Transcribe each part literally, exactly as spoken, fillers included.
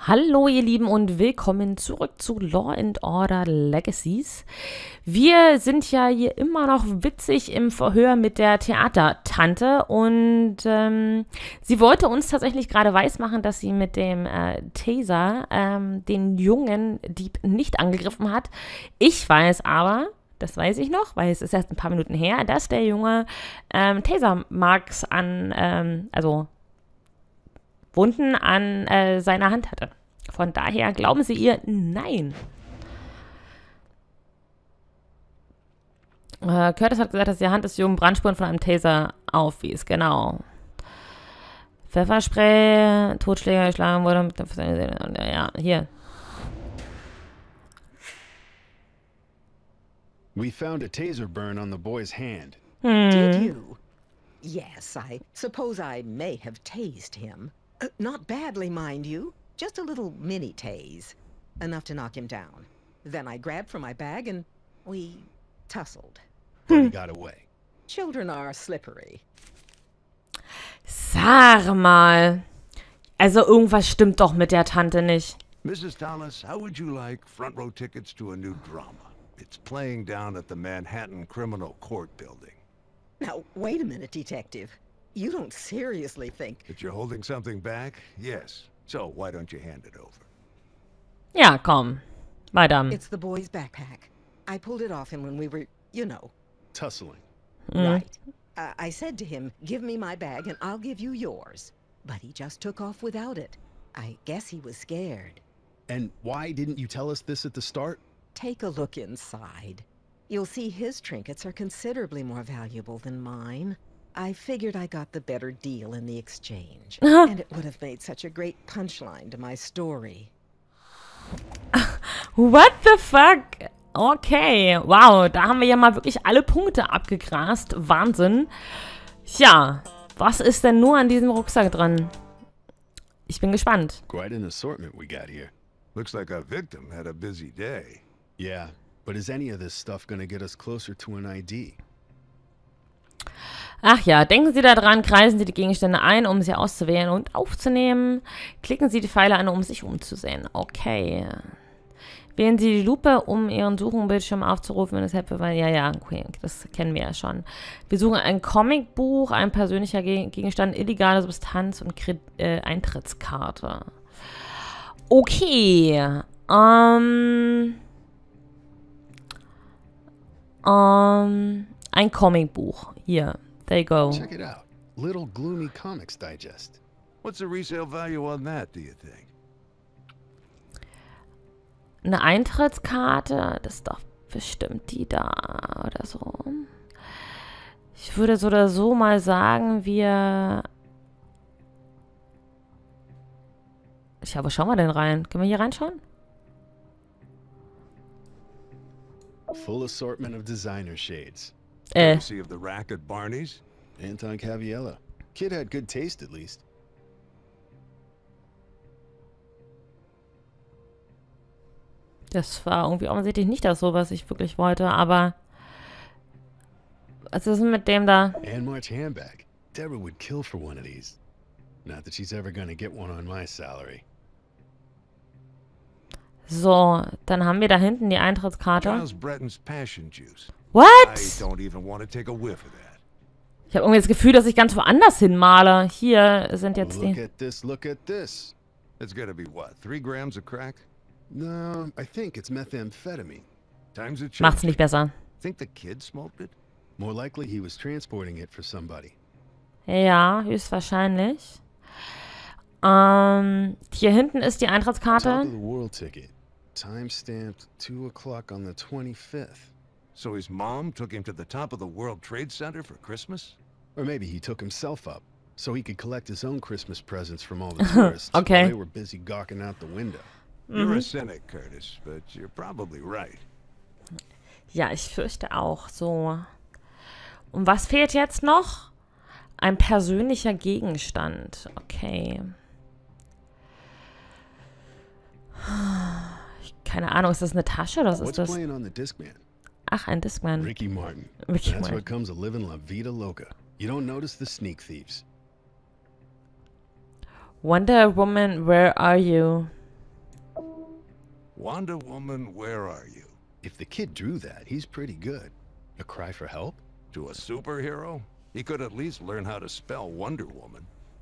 Hallo ihr Lieben und willkommen zurück zu Law and Order Legacies. Wir sind ja hier immer noch witzig im Verhör mit der Theatertante und ähm, sie wollte uns tatsächlich gerade weismachen, dass sie mit dem äh, Taser ähm, den jungen Dieb nicht angegriffen hat. Ich weiß aber, das weiß ich noch, weil es ist erst ein paar Minuten her, dass der Junge ähm, Taser-Marks an, ähm, also Wunden an äh, seiner Hand hatte. Von daher glauben sie ihr nein. Äh, Curtis hat gesagt, dass die Hand des Jungen Brandspuren von einem Taser aufwies. Genau. Pfefferspray, Totschläger geschlagen wurde. Mit dem, ja, hier. We found a taser burn on the boy's hand. Hm. Did you? Yes, I suppose I may have tased him. Uh, not badly, mind you. Just a little mini tase. Enough to knock him down. Then I grabbed from my bag and we tussled. But he got away. Children are slippery. Sag mal. Also irgendwas stimmt doch mit der Tante nicht. Missus Dallas, how would you like front row tickets to a new drama? It's playing down at the Manhattan Criminal Court building. Now, wait a minute, Detective. You don't seriously think... That you're holding something back? Yes. So, why don't you hand it over? Ja, komm. Weiter. It's the boy's backpack. I pulled it off him when we were, you know. Tussling. Right. Uh, I said to him, give me my bag and I'll give you yours. But he just took off without it. I guess he was scared. And why didn't you tell us this at the start? Take a look inside. You'll see his trinkets are considerably more valuable than mine. I figured I got the better deal in the exchange. And it would have made such a great punchline to my story. What the fuck? Okay, wow, da haben wir ja mal wirklich alle Punkte abgegrast. Wahnsinn. Tja, was ist denn nur an diesem Rucksack drin? Ich bin gespannt. Quite an assortment we got here. Looks like our victim had a busy day. Yeah, but is any of this stuff gonna get us closer to an I D? Ach ja, denken Sie daran, kreisen Sie die Gegenstände ein, um sie auszuwählen und aufzunehmen. Klicken Sie die Pfeile an, um sich umzusehen. Okay. Wählen Sie die Lupe, um Ihren Suchenbildschirm aufzurufen, wenn es helfe, weil, ja, ja, okay, das kennen wir ja schon. Wir suchen ein Comicbuch, ein persönlicher Gegenstand, illegale Substanz und Kred äh, Eintrittskarte. Okay. Ähm. Ähm. Ein Comicbuch. Hier. There you go. Check it out. Little Gloomy Comics Digest. What's the resale value on that, do you think? Eine Eintrittskarte. Das ist doch bestimmt die da oder so. Ich würde so oder so mal sagen, wir... Ja, wo schauen wir denn rein? Können wir hier reinschauen? Full assortment of designer shades. Äh. Courtesy of the rack at Barney's? Anton Caviella. Kid had good taste at least. Das war irgendwie offensichtlich nicht das so, was ich wirklich wollte, aber... Was ist denn mit dem da? Anne March handbag. Deborah would kill for one of these. Not that she's ever gonna get one on my salary. So, dann haben wir da hinten die Eintrittskarte. Charles Bretton's passion juice. What? I don't even want to take a whiff of that. Ich habe irgendwie das Gefühl, dass ich ganz woanders hinmale. Hier sind jetzt Look die... at this, look at this. It's gotta be what, three grams of crack? No, I think it's methamphetamine. Times it Macht's nicht besser. Think the kid smoked it? More likely he was transporting it for somebody. Ja, höchstwahrscheinlich. Ähm, hier hinten ist die Top of Eintrittskarte. the world ticket. Time stamped two o'clock on the twenty-fifth. So his mom took him to the top of the World Trade Center for Christmas? Or maybe he took himself up, so he could collect his own Christmas presents from all the tourists Okay. while they were busy gawking out the window. You're a cynic, Curtis, but you're probably right. Ja, ich fürchte auch. So. Und was fehlt jetzt noch? Ein persönlicher Gegenstand. Okay. Keine Ahnung, ist das eine Tasche oder was ist What's das? playing on the Discman? Ach, ein Discman. Ricky Martin. Ricky That's Martin. what comes of living La Vida Loca. You don't notice the sneak thieves. Wonder Woman, where are you? Wonder Woman, where are you? If the kid drew that, he's pretty good. A cry for help? To a superhero? He could at least learn how to spell Wonder Woman.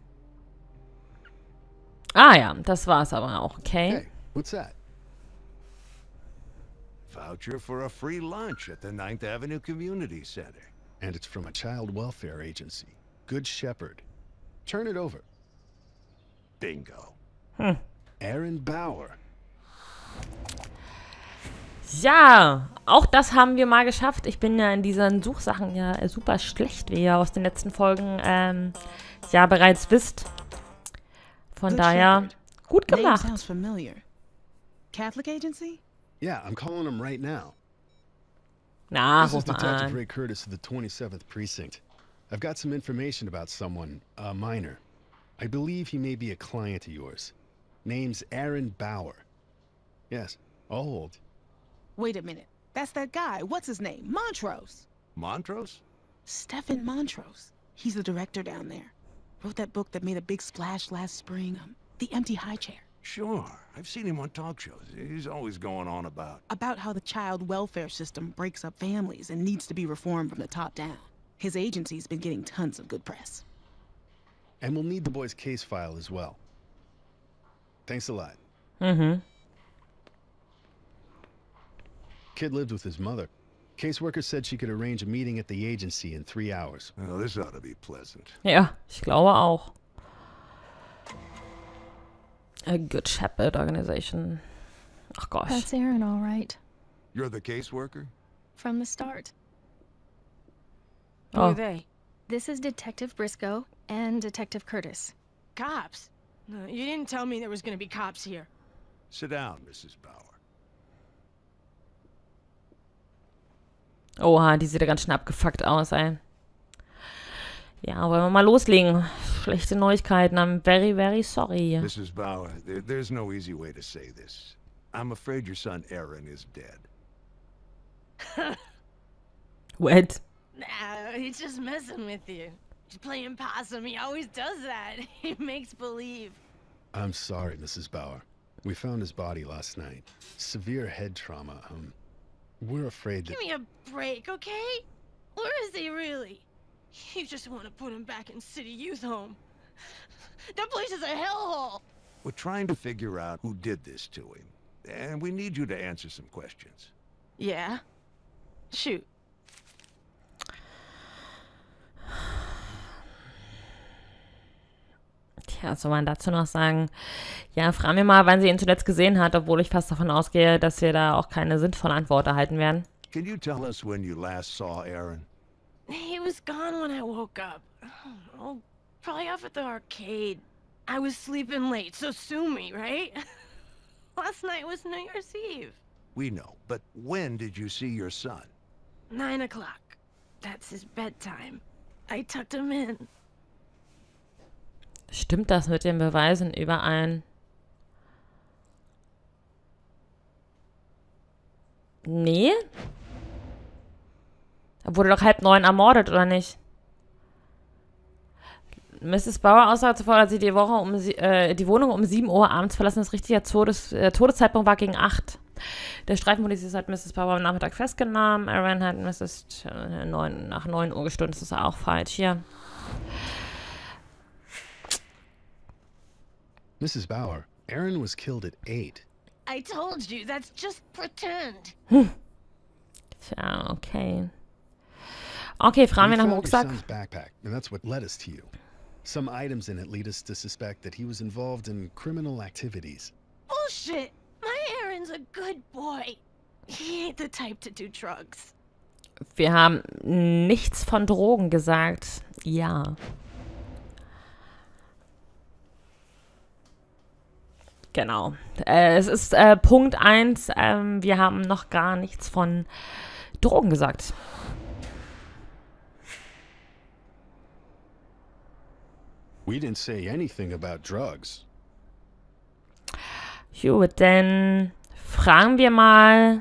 Ah ja, das war's aber auch, okay. Hey, what's that? Voucher for a free lunch at the Ninth Avenue Community Center. And it's from a child welfare agency. Good Shepherd. Turn it over. Bingo. Hm. Aaron Bauer. Ja, auch das haben wir mal geschafft. Ich bin ja in diesen Suchsachen ja super schlecht, wie ihr aus den letzten Folgen ähm, ja bereits wisst. Von Good daher, Shepherd. gut Name gemacht. sounds familiar. Catholic agency? Yeah, I'm calling him right now. Na, This is ruf mal Detective an. Ray Curtis of the twenty-seventh Precinct. I've got some information about someone, a minor. I believe he may be a client of yours. Name's Aaron Bauer. Yes, I'll hold. Wait a minute. That's that guy. What's his name? Montrose. Montrose? Stephen Montrose. He's the director down there. Wrote that book that made a big splash last spring. Um, The Empty High Chair. Sure. I've seen him on talk shows. He's always going on about... About how the child welfare system breaks up families and needs to be reformed from the top down. His agency's been getting tons of good press. And we'll need the boy's case file as well. Thanks a lot. Mhm. Kid lived with his mother. Caseworker said she could arrange a meeting at the agency in three hours. Well, this ought to be pleasant. Ja, ich glaube auch. A Good Shepherd Organization. Ach Gott. That's Aaron, all right. You're the caseworker? From the start. Who Oh. are they? This is Detective Briscoe and Detective Curtis. Cops? No, you didn't tell me there was gonna be cops here. Sit down, Missus Bauer. Oha, die sieht ja ganz schön abgefuckt aus, ey. Ja, wollen wir mal loslegen. Schlechte Neuigkeiten. I'm very, very sorry. Missus Bauer, there, there's no easy way to say this. I'm afraid your son Aaron is dead. What? Nah, he's just messing with you. He's playing possum. He always does that. He makes believe. I'm sorry, Missus Bauer. We found his body last night. Severe head trauma. Um, we're afraid that... Give me a break, okay? Where is he really? You just want to put him back in City Youth Home. That place is a hellhole. We're trying to figure out who did this to him. And we need you to answer some questions. Yeah? Shoot. Tja, was soll man dazu noch sagen? Ja, fragen wir mal, wann sie ihn zuletzt gesehen hat, obwohl ich fast davon ausgehe, dass wir da auch keine sinnvolle Antwort erhalten werden. Can you tell us when you last saw Aaron? He was gone when I woke up. Oh, probably off at the arcade. I was sleeping late, so sue me, right? Last night was New Year's Eve. We know, but when did you see your son? Nine o'clock. That's his bedtime. I tucked him in. Stimmt das mit den Beweisen überein? Nee? Er wurde doch halb neun ermordet, oder nicht? Misses Bauer aussagt zuvor, dass sie die, Woche um, sie- äh, die Wohnung um sieben Uhr abends verlassen. Das richtige Todes, äh, Todeszeitpunkt war gegen acht. Der Streifenpolizist hat Misses Bauer am Nachmittag festgenommen. Aaron hat Misses äh, neun, nach neun Uhr gestundet. Das ist auch falsch hier. Missus Bauer, Aaron was killed at eight. I told you, that's just pretend. Tja, okay. Okay, fragen wir We nach dem found your Rucksack. son's backpack, and that's what led us to you. Some items in it lead us to suspect that he was involved in criminal activities. Bullshit! My Aaron's a good boy. He ain't the type to do drugs. Wir haben nichts von Drogen gesagt. Ja. Genau. Äh, es ist äh, Punkt eins. Ähm, wir haben noch gar nichts von Drogen gesagt. We didn't say anything about drugs. Gut, dann fragen wir mal.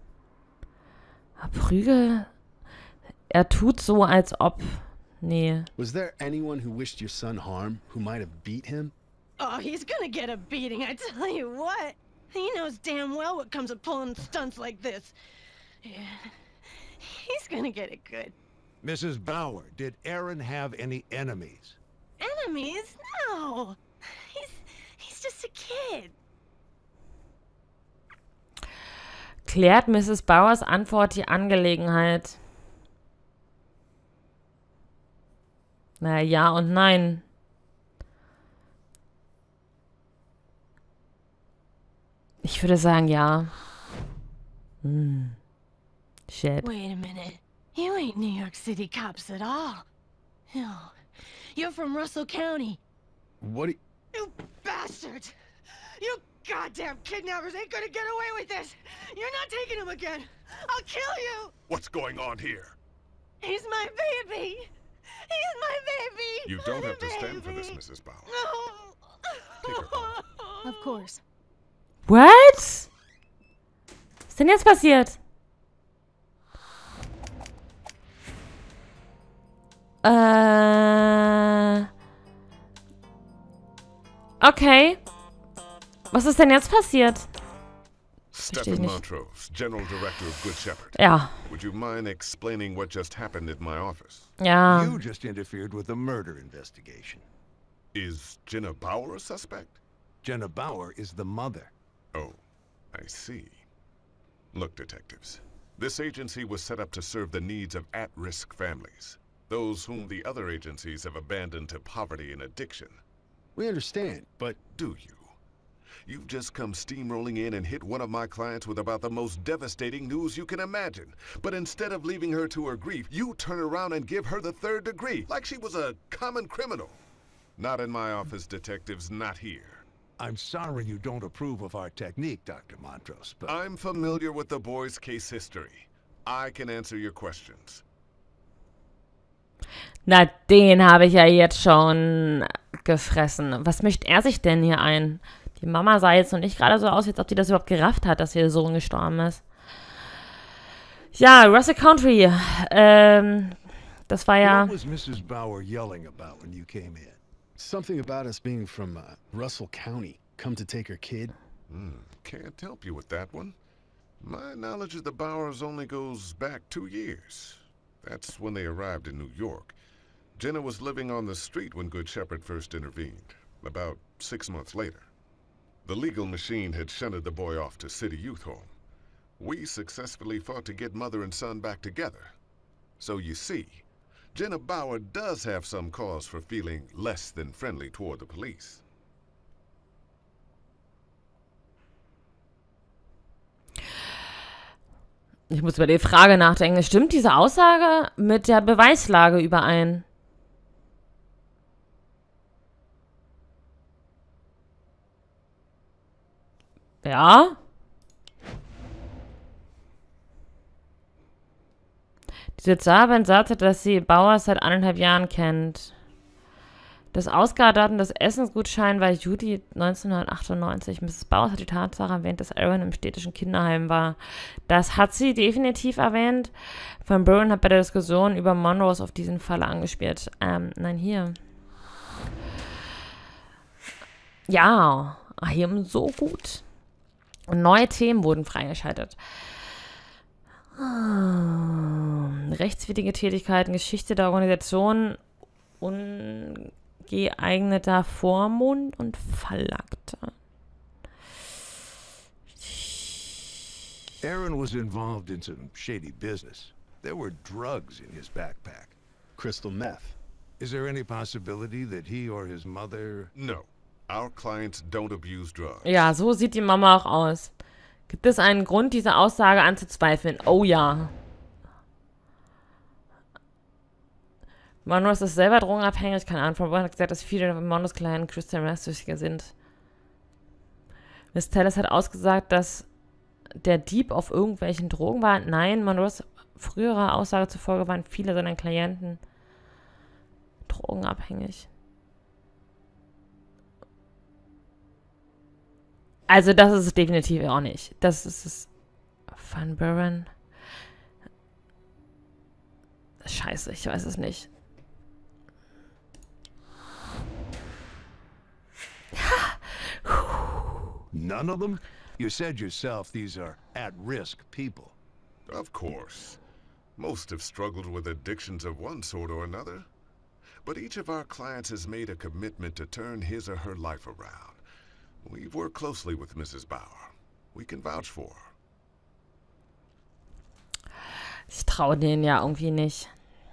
Prügel? Er tut so, als ob. Nee. Was there anyone who wished your son harm, who might have beat him? Oh, he's gonna get a beating, I tell you what. He knows damn well what comes of pulling stunts like this. Yeah. He's gonna get it good. Missus Bauer, did Aaron have any enemies? Enemies? No. He's he's just a kid. Klärt Misses Bowers Antwort die Angelegenheit? Na ja und nein. Ich würde sagen, ja. Hm. Shit. Wait a minute. You ain't New York City cops at all. No. You're from Russell County. What? do- You bastard! You goddamn kidnappers ain't gonna get away with this! You're not taking him again! I'll kill you! What's going on here? He's my baby! He's my baby! You don't My have to stand for this, baby. Missus Bauer. No! Take her home. Of course. What? Was ist denn jetzt passiert? Äh. Okay. Was ist denn jetzt passiert? Stephen nicht. Montrose, General Director of Good Shepherd. Ja. Would you mind explaining what just happened at my office? Ja. You just interfered with the murder investigation. Is Jenna Bauer a suspect? Jenna Bauer is the mother. Oh, I see. Look, detectives. This agency was set up to serve the needs of at-risk families. Those whom the other agencies have abandoned to poverty and addiction. We understand, but Do you? You've just come steamrolling in and hit one of my clients with about the most devastating news you can imagine. But instead of leaving her to her grief, you turn around and give her the third degree, like she was a common criminal. Not in my office, detectives, not here. I'm sorry you don't approve of our technique, Doctor Montrose, but... I'm familiar with the boy's case history. I can answer your questions. Na, den habe ich ja jetzt schon gefressen. Was mischt er sich denn hier ein? Die Mama sah jetzt noch nicht gerade so aus, als ob die das überhaupt gerafft hat, dass ihr Sohn gestorben ist. Ja, Russell County. Ähm, das war ja... What was Missus Bauer yelling about when you came in? something about us being from uh, Russell County. Come to take her kid. Hmm, can't help you with that one. My knowledge of the Bowers only goes back two years. That's when they arrived in New York. Jenna was living on the street when Good Shepherd first intervened, about six months later. The legal machine had shunted the boy off to City Youth Home. We successfully fought to get mother and son back together. So you see, Jenna Bauer does have some cause for feeling less than friendly toward the police. Ich muss über die Frage nachdenken. Stimmt diese Aussage mit der Beweislage überein? Ja. Diese Zahlband sagte, dass sie Bauer seit anderthalb Jahren kennt. Das Ausgabedatum des Essensgutscheins war Juli neunzehnhundertachtundneunzig. Misses Bauer hat die Tatsache erwähnt, dass Aaron im städtischen Kinderheim war. Das hat sie definitiv erwähnt. Van Buren hat bei der Diskussion über Monrose auf diesen Fall angespielt. Ähm, nein, hier. Ja, hier so gut. Und neue Themen wurden freigeschaltet. Rechtswidrige Tätigkeiten, Geschichte der Organisation, ungeeigneter Vormund und Fallakte. Aaron was involved in some shady business. There were drugs in his backpack. Crystal meth. Is there any possibility that he or his mother... No, our clients don't abuse drugs. Ja, so sieht die Mama auch aus. Gibt es einen Grund, diese Aussage anzuzweifeln? Oh ja. Monrose ist selber drogenabhängig. Keine Ahnung, Von Buren hat gesagt, dass viele Monrose kleinen Crystal Meth-Süchtiger sind. Miss Tellis hat ausgesagt, dass der Dieb auf irgendwelchen Drogen war. Nein, Monrose früherer Aussage zufolge waren viele seiner Klienten drogenabhängig. Also das ist es definitiv auch nicht. Das ist es. Van Buren. Scheiße, ich weiß es nicht. None of them? You said yourself these are at-risk people. Of course. Most have struggled with addictions of one sort or another. But each of our clients has made a commitment to turn his or her life around. We've worked closely with Missus Bauer. We can vouch for her. Ich traue denen ja irgendwie nicht.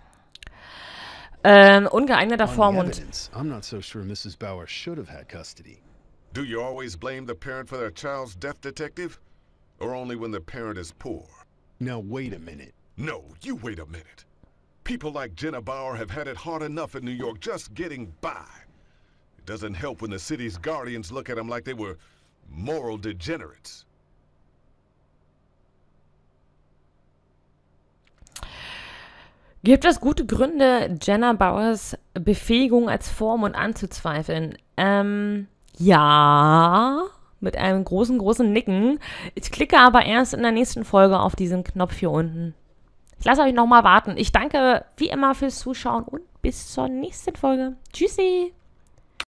Ähm, ungeeigneter On the Vormund. evidence, I'm not so sure Missus Bauer should have had custody. Do you always blame the parent for their child's death, Detective? Or only when the parent is poor? Now wait a minute. No, you wait a minute. People like Jenna Bauer have had it hard enough in New York just getting by. It doesn't help when the city's guardians look at them like they were moral degenerates. Gibt es gute Gründe, Jenna Bauers Befähigung als Vormund anzuzweifeln? Ähm, ja, mit einem großen, großen Nicken. Ich klicke aber erst in der nächsten Folge auf diesen Knopf hier unten. Ich lasse euch nochmal warten. Ich danke wie immer fürs Zuschauen und bis zur nächsten Folge. Tschüssi!